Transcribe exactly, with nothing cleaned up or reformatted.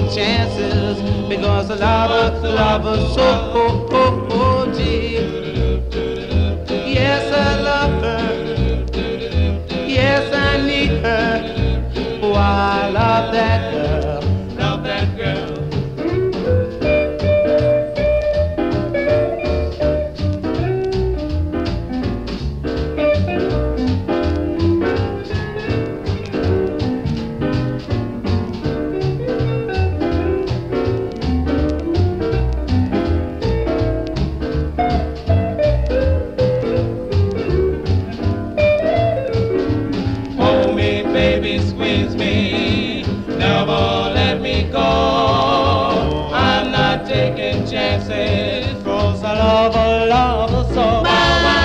chances because I love her, love her so oh, oh, oh, gee. Yes, I love her. Yes, I need her. Oh, I love that girl. Love that girl. Chances, cause I love her, love her so.